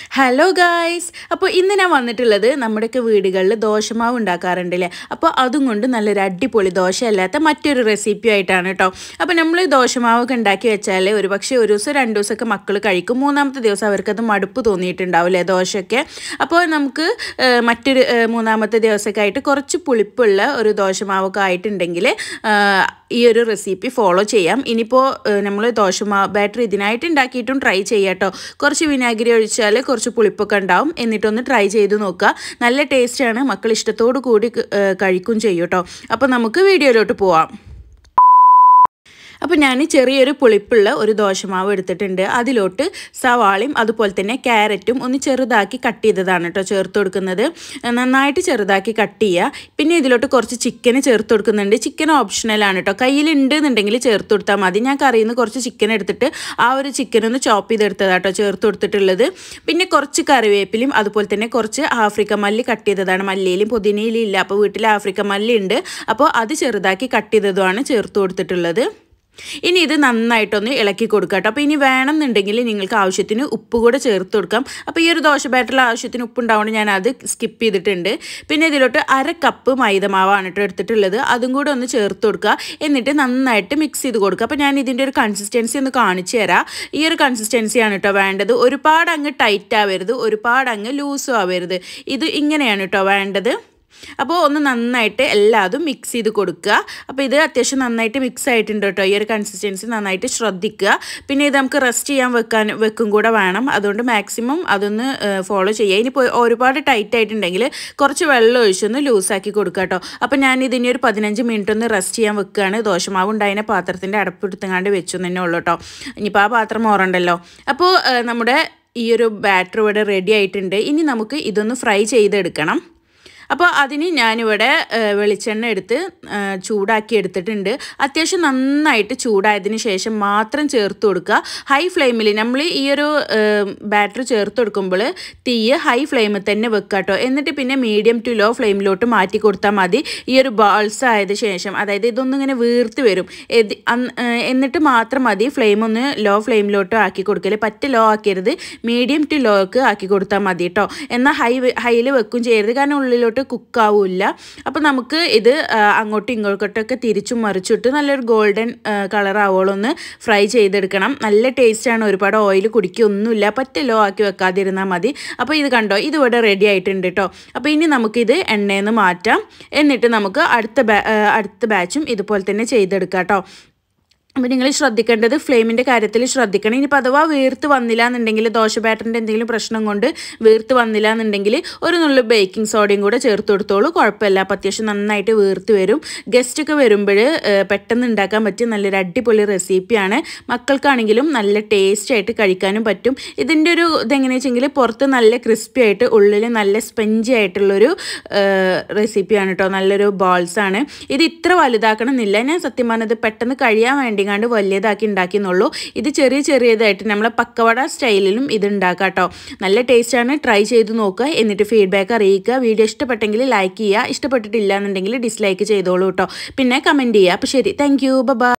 Hello guys! അപ്പോൾ ഇന്ന് ഞാൻ വന്നിട്ടുള്ളത് നമ്മുടെയൊക്കെ വീടുകളിൽ ദോശമാവ് ഉണ്ടാക്കാറുണ്ടല്ലേ. അപ്പോൾ അതും കൊണ്ട് നല്ലൊരു അടിപൊളി ദോശയല്ലാത്ത മറ്റൊരു റെസിപ്പി ആയിട്ടാണ് കേട്ടോ. അപ്പോൾ നമ്മൾ ദോശമാവൊക്കെ ഉണ്ടാക്കി വെച്ചാൽ ഒരുപക്ഷെ ഒരു ദിവസം രണ്ട് ദിവസമൊക്കെ മക്കൾ കഴിക്കും. മൂന്നാമത്തെ ദിവസം അവർക്കത് മടുപ്പ് തോന്നിയിട്ടുണ്ടാവില്ലേ ദോശയൊക്കെ. അപ്പോൾ നമുക്ക് മറ്റൊരു മൂന്നാമത്തെ ദിവസമൊക്കെ ആയിട്ട് കുറച്ച് പുളിപ്പുള്ള ഒരു ദോശമാവൊക്കെ ആയിട്ടുണ്ടെങ്കിൽ ഈ ഒരു റെസിപ്പി ഫോളോ ചെയ്യാം. ഇനിയിപ്പോൾ നമ്മൾ ദോശമാവ് ബാറ്റർ ഇതിനായിട്ട് ഉണ്ടാക്കിയിട്ടും ട്രൈ ചെയ്യാം കേട്ടോ. കുറച്ച് വിനാഗിരി ഒഴിച്ചാൽ കുറച്ച് പുളിപ്പൊക്കെ ഉണ്ടാവും. എന്നിട്ടൊന്ന് ട്രൈ ചെയ്ത് നോക്കുക. നല്ല ടേസ്റ്റാണ്. മക്കൾ ഇഷ്ടത്തോടു കൂടി കഴിക്കും ചെയ്യും കേട്ടോ. അപ്പോൾ നമുക്ക് വീഡിയോയിലോട്ട് പോവാം. അപ്പോൾ ഞാൻ ചെറിയൊരു പുളിപ്പുള്ള ഒരു ദോശമാവ് എടുത്തിട്ടുണ്ട്. അതിലോട്ട് സവാളയും അതുപോലെ തന്നെ ക്യാരറ്റും ഒന്ന് ചെറുതാക്കി കട്ട് ചെയ്തതാണ് കേട്ടോ ചേർത്ത് കൊടുക്കുന്നത്. നന്നായിട്ട് ചെറുതാക്കി കട്ട് ചെയ്യുക. പിന്നെ ഇതിലോട്ട് കുറച്ച് ചിക്കൻ ചേർത്ത് കൊടുക്കുന്നുണ്ട്. ചിക്കൻ ഓപ്ഷണലാണ് കേട്ടോ. കയ്യിലുണ്ട് എന്നുണ്ടെങ്കിൽ ചേർത്ത് കൊടുത്താൽ മതി. ഞാൻ കറിയിൽ നിന്ന് കുറച്ച് ചിക്കൻ എടുത്തിട്ട് ആ ഒരു ചിക്കൻ ഒന്ന് ചോപ്പ് ചെയ്തെടുത്തതാണ് കേട്ടോ ചേർത്ത് കൊടുത്തിട്ടുള്ളത്. പിന്നെ കുറച്ച് കറിവേപ്പിലയും അതുപോലെ തന്നെ കുറച്ച് ആഫ്രിക്ക മല്ലി കട്ട് ചെയ്തതാണ്. മല്ലിയിലും പുതിനയിലും ഇല്ല. അപ്പോൾ വീട്ടിൽ ആഫ്രിക്ക മല്ലി ഉണ്ട്. അപ്പോൾ അത് ചെറുതാക്കി കട്ട് ചെയ്തതുമാണ് ചേർത്ത് കൊടുത്തിട്ടുള്ളത്. ഇനി ഇത് നന്നായിട്ടൊന്ന് ഇളക്കി കൊടുക്കാം കേട്ടോ. അപ്പോൾ ഇനി വേണമെന്നുണ്ടെങ്കിൽ നിങ്ങൾക്ക് ആവശ്യത്തിന് ഉപ്പ് കൂടെ ചേർത്ത് കൊടുക്കാം. അപ്പോൾ ഈ ഒരു ദോശ ബാറ്ററിൽ ആവശ്യത്തിന് ഉപ്പ് ഉണ്ടാവുകൊണ്ട് ഞാൻ അത് സ്കിപ്പ് ചെയ്തിട്ടുണ്ട്. പിന്നെ ഇതിലോട്ട് 1/2 കപ്പ് മൈദമാവാണ് കേട്ടോ എടുത്തിട്ടുള്ളത്. അതും കൂടെ ഒന്ന് ചേർത്ത് കൊടുക്കുക. എന്നിട്ട് നന്നായിട്ട് മിക്സ് ചെയ്ത് കൊടുക്കുക. അപ്പോൾ ഞാൻ ഇതിൻ്റെ ഒരു കൺസിസ്റ്റൻസി ഒന്ന് കാണിച്ചു തരാം. ഈ ഒരു കൺസിസ്റ്റൻസിയാണ് കേട്ടോ വേണ്ടത്. ഒരുപാട് അങ്ങ് ടൈറ്റ് ആവരുത്, ഒരുപാട് അങ്ങ് ലൂസും ആവരുത്. ഇത് ഇങ്ങനെയാണ് കേട്ടോ വേണ്ടത്. അപ്പോൾ ഒന്ന് നന്നായിട്ട് എല്ലാതും മിക്സ് ചെയ്ത് കൊടുക്കുക. അപ്പോൾ ഇത് അത്യാവശ്യം നന്നായിട്ട് മിക്സ് ആയിട്ടുണ്ട് കേട്ടോ. ഈ ഒരു കൺസിസ്റ്റൻസി നന്നായിട്ട് ശ്രദ്ധിക്കുക. പിന്നെ ഇത് നമുക്ക് റെസ്റ്റ് ചെയ്യാൻ വെക്കും കൂടെ വേണം. അതുകൊണ്ട് മാക്സിമം അതൊന്ന് ഫോളോ ചെയ്യുക. ഇനിയിപ്പോൾ ഒരുപാട് ടൈറ്റ് ആയിട്ടുണ്ടെങ്കിൽ കുറച്ച് വെള്ളം ഒഴിച്ചൊന്ന് ലൂസാക്കി കൊടുക്കുക കേട്ടോ. അപ്പോൾ ഞാൻ ഇതിനെ ഒരു 15 മിനിറ്റ് ഒന്ന് റെസ്റ്റ് ചെയ്യാൻ വെക്കുകയാണ്. ദോശമാവ് ഉണ്ടായതിനെ പാത്രത്തിൻ്റെ അടപ്പെടുത്തങ്ങാണ്ട് വെച്ചു തന്നെ ഉള്ളൂ കേട്ടോ. ഇനിയിപ്പോൾ ആ പാത്രം ഓറണ്ടല്ലോ. അപ്പോൾ നമ്മുടെ ഈ ഒരു ബാറ്റർ ഇവിടെ റെഡി ആയിട്ടുണ്ട്. ഇനി നമുക്ക് ഇതൊന്ന് ഫ്രൈ ചെയ്തെടുക്കണം. അപ്പോൾ അതിന് ഞാനിവിടെ വെളിച്ചെണ്ണ എടുത്ത് ചൂടാക്കി എടുത്തിട്ടുണ്ട്. അത്യാവശ്യം നന്നായിട്ട് ചൂടായതിന് ശേഷം മാത്രം ചേർത്ത് കൊടുക്കുക. ഹൈ ഫ്ലെയിമിൽ നമ്മൾ ഈ ഒരു ബാറ്റർ ചേർത്ത് കൊടുക്കുമ്പോൾ തീ ഹൈ ഫ്ലെയിമിൽ തന്നെ വെക്കുക കേട്ടോ. എന്നിട്ട് പിന്നെ മീഡിയം ടു ലോ ഫ്ലെയിമിലോട്ട് മാറ്റി കൊടുത്താൽ മതി. ഈ ഒരു ബാൾസ് ആയതിനു ശേഷം, അതായത് ഇതൊന്നും ഇങ്ങനെ വീർത്ത് വരും. എന്നിട്ട് മാത്രം മതി ഫ്ലെയിം ഒന്ന് ലോ ഫ്ലെയിമിലോട്ട് ആക്കി കൊടുക്കൽ. പറ്റ ലോ ആക്കരുത്, മീഡിയം ടു ലോക്ക് ആക്കി കൊടുത്താൽ മതി കേട്ടോ. എന്നാൽ ഹൈയിൽ വെക്കും ചെയ്യരുത്, കാരണം ഉള്ളിലോട്ട് കുക്കാവില്ല. അപ്പോൾ നമുക്ക് ഇത് അങ്ങോട്ടും ഇങ്ങോട്ടൊക്കെ തിരിച്ചും മറിച്ചിട്ട് നല്ലൊരു ഗോൾഡൻ കളർ ആവോളൊന്ന് ഫ്രൈ ചെയ്തെടുക്കണം. നല്ല ടേസ്റ്റാണ്. ഒരുപാട് ഓയിൽ കുടിക്കൊന്നുമില്ല. പറ്റ ലോ ആക്കി വെക്കാതിരുന്നാൽ മതി. അപ്പോൾ ഇത് കണ്ടോ, ഇതിവിടെ റെഡി ആയിട്ടുണ്ട് കേട്ടോ. അപ്പോൾ ഇനി നമുക്കിത് എണ്ണയിൽ നിന്ന് മാറ്റാം. എന്നിട്ട് നമുക്ക് അടുത്ത ബാച്ചും ഇതുപോലെ തന്നെ ചെയ്തെടുക്കാം കേട്ടോ. അപ്പോൾ നിങ്ങൾ ശ്രദ്ധിക്കേണ്ടത് ഫ്ലെയിമിൻ്റെ കാര്യത്തിൽ ശ്രദ്ധിക്കണം. ഇനിയിപ്പോൾ അഥവാ വീർത്ത് വന്നില്ല എന്നുണ്ടെങ്കിൽ, ദോശ ബാറ്ററിൻ്റെ എന്തെങ്കിലും പ്രശ്നം കൊണ്ട് വീർത്ത് വന്നില്ല എന്നുണ്ടെങ്കിൽ ഒരു നുള്ളു ബേക്കിംഗ് സോഡയും കൂടെ ചേർത്ത് കൊടുത്തോളൂ. കുഴപ്പമില്ല. അപ്പോൾ അത്യാവശ്യം നന്നായിട്ട് വീർത്ത് വരും. ഗസ്റ്റൊക്കെ വരുമ്പോൾ പെട്ടെന്ന് ഉണ്ടാക്കാൻ പറ്റിയ നല്ലൊരു അടിപൊളി റെസിപ്പിയാണ്. മക്കൾക്കാണെങ്കിലും നല്ല ടേസ്റ്റ് ആയിട്ട് കഴിക്കാനും പറ്റും. ഇതിൻ്റെ ഒരു ഇതെങ്ങനെയാണെന്ന് വെച്ചെങ്കിൽ പുറത്ത് നല്ല ക്രിസ്പി ആയിട്ട് ഉള്ളിൽ നല്ല സ്പഞ്ചി ആയിട്ടുള്ളൊരു റെസിപ്പിയാണ് കേട്ടോ. നല്ലൊരു ബോൾസാണ്. ഇത് ഇത്ര വലുതാക്കണം എന്നില്ല. ഞാൻ സത്യം പറഞ്ഞത് പെട്ടെന്ന് കഴിയാൻ വേണ്ടി ാണ്ട് വലിയതാക്കി ഉണ്ടാക്കിയെന്നുള്ളൂ. ഇത് ചെറിയതായിട്ട് നമ്മളെ പക്കവട സ്റ്റൈലിലും ഇത് ഉണ്ടാക്കാം കേട്ടോ. നല്ല ടേസ്റ്റാണ്. ട്രൈ ചെയ്ത് നോക്കുക. എന്നിട്ട് ഫീഡ്ബാക്ക് അറിയിക്കുക. വീഡിയോ ഇഷ്ടപ്പെട്ടെങ്കിൽ ലൈക്ക് ചെയ്യുക. ഇഷ്ടപ്പെട്ടിട്ടില്ല എന്നുണ്ടെങ്കിൽ ഡിസ്ലൈക്ക് ചെയ്തോളൂ കേട്ടോ. പിന്നെ കമൻറ്റ് ചെയ്യുക. അപ്പോൾ ശരി, താങ്ക് യു, ബൈ.